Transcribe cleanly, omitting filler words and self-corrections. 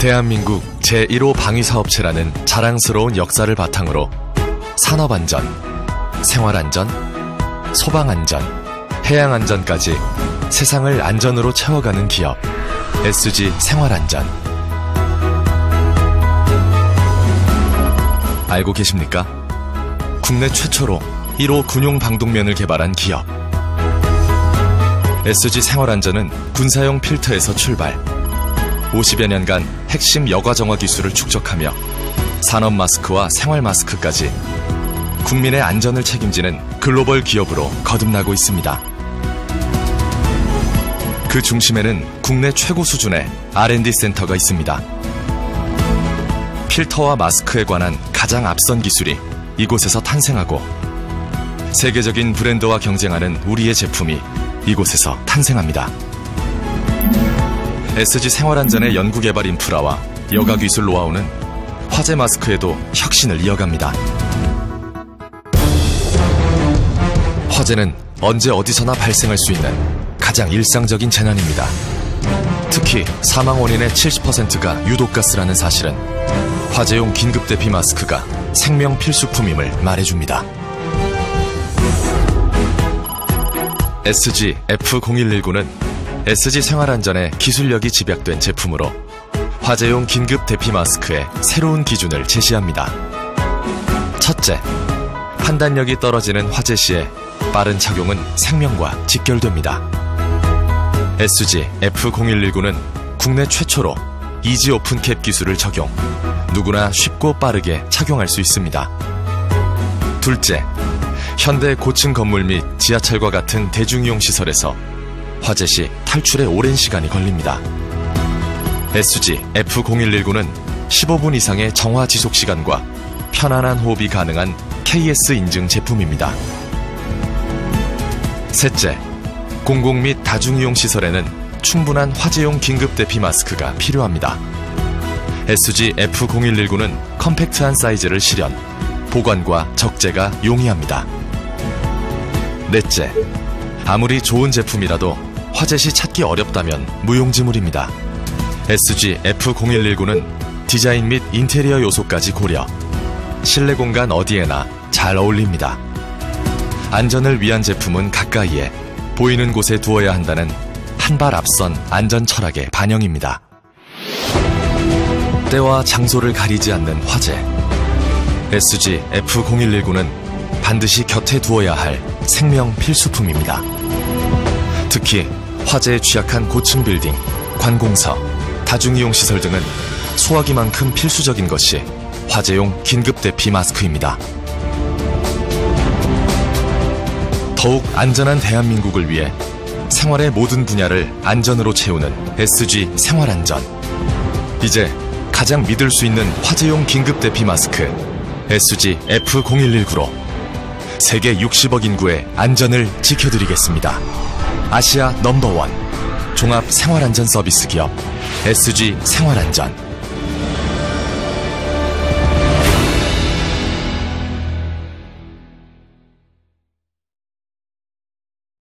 대한민국 제1호 방위사업체라는 자랑스러운 역사를 바탕으로 산업안전, 생활안전, 소방안전, 해양안전까지 세상을 안전으로 채워가는 기업 SG 생활안전. 알고 계십니까? 국내 최초로 1호 군용 방독면을 개발한 기업 SG 생활안전은 군사용 필터에서 출발 50여 년간 핵심 여과정화 기술을 축적하며 산업 마스크와 생활 마스크까지 국민의 안전을 책임지는 글로벌 기업으로 거듭나고 있습니다. 그 중심에는 국내 최고 수준의 R&D 센터가 있습니다. 필터와 마스크에 관한 가장 앞선 기술이 이곳에서 탄생하고 세계적인 브랜드와 경쟁하는 우리의 제품이 이곳에서 탄생합니다. SG 생활안전의 연구개발 인프라와 여가기술 노하우는 화재 마스크에도 혁신을 이어갑니다. 화재는 언제 어디서나 발생할 수 있는 가장 일상적인 재난입니다. 특히 사망 원인의 70%가 유독가스라는 사실은 화재용 긴급대피 마스크가 생명 필수품임을 말해줍니다. SG F0119는 SG 생활안전의 기술력이 집약된 제품으로 화재용 긴급 대피 마스크의 새로운 기준을 제시합니다. 첫째, 판단력이 떨어지는 화재 시에 빠른 착용은 생명과 직결됩니다. SG F0119는 국내 최초로 이지 오픈캡 기술을 적용, 누구나 쉽고 빠르게 착용할 수 있습니다. 둘째, 현대 고층 건물 및 지하철과 같은 대중이용 시설에서 화재 시 탈출에 오랜 시간이 걸립니다. SG F0119는 15분 이상의 정화 지속 시간과 편안한 호흡이 가능한 KS 인증 제품입니다. 셋째, 공공 및 다중이용 시설에는 충분한 화재용 긴급 대피 마스크가 필요합니다. SG F0119는 컴팩트한 사이즈를 실현, 보관과 적재가 용이합니다. 넷째, 아무리 좋은 제품이라도 화재 시 찾기 어렵다면 무용지물입니다. SG F0119는 디자인 및 인테리어 요소까지 고려, 실내 공간 어디에나 잘 어울립니다. 안전을 위한 제품은 가까이에, 보이는 곳에 두어야 한다는 한 발 앞선 안전 철학의 반영입니다. 때와 장소를 가리지 않는 화재. SG F0119는 반드시 곁에 두어야 할 생명 필수품입니다. 특히 화재에 취약한 고층 빌딩, 관공서, 다중이용 시설 등은 소화기만큼 필수적인 것이 화재용 긴급 대피 마스크입니다. 더욱 안전한 대한민국을 위해 생활의 모든 분야를 안전으로 채우는 SG 생활안전. 이제 가장 믿을 수 있는 화재용 긴급 대피 마스크 SG F0119로 세계 60억 인구의 안전을 지켜드리겠습니다. 아시아 넘버원 종합 생활안전 서비스 기업 SG 생활안전.